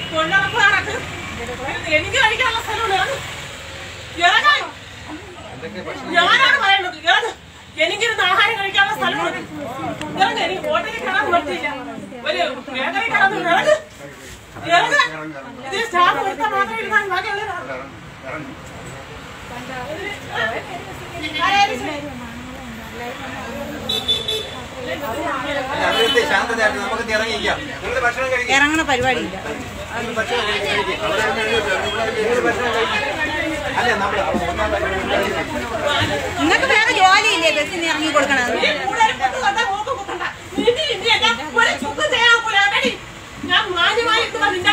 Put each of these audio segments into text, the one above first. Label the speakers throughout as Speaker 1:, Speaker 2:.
Speaker 1: എനിക്ക് കഴിക്കാനുള്ള സ്ഥലമുണ്ട്. ഞാനാണ് പറയുന്നത്. എനിക്കിരുന്ന് ആഹാരം കഴിക്കാനുള്ള സ്ഥലമുണ്ട്. എനിക്ക് ഹോട്ടലിൽ കയറാൻ പറ്റില്ല. ഒരു ബേക്കറി കടന്നു ഇതിൽ സ്റ്റാഫ് കൊടുത്താൽ മാത്രമേ ഇരുന്നാൽ ബാക്കിയുള്ള
Speaker 2: ഇറങ്ങണ പരിപാടിയില്ല. നിങ്ങൾക്ക് വേറെ ജോലിയില്ലേ ബസ്സിന് ഇറങ്ങി കൊടുക്കണത്?
Speaker 1: ഞാൻ മാന്യമായി നിന്റെ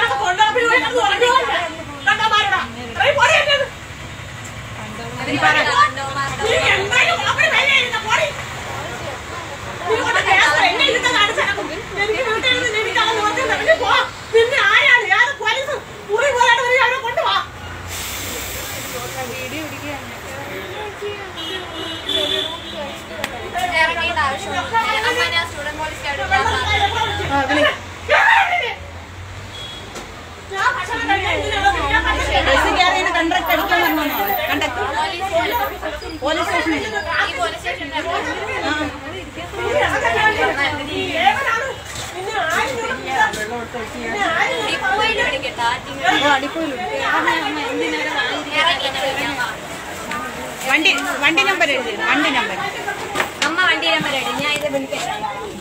Speaker 1: പിന്നെ ആരാണ് യാതൊരു പോലീസ് മുറി പോരാട്ട് വരെ അവരെ കൊണ്ടുപോവാ.
Speaker 2: കണ്ടക്ട് അടിക്കാൻ പറഞ്ഞോ? കണ്ടക്ട് പോലീസ് സ്റ്റേഷനിൽ വണ്ടി നമ്പർ എഴുതി. വണ്ടി നമ്പർ
Speaker 3: അമ്മ വണ്ടി നമ്പർ എഴുതി. ഞാൻ ഇത് വിളിക്കാം.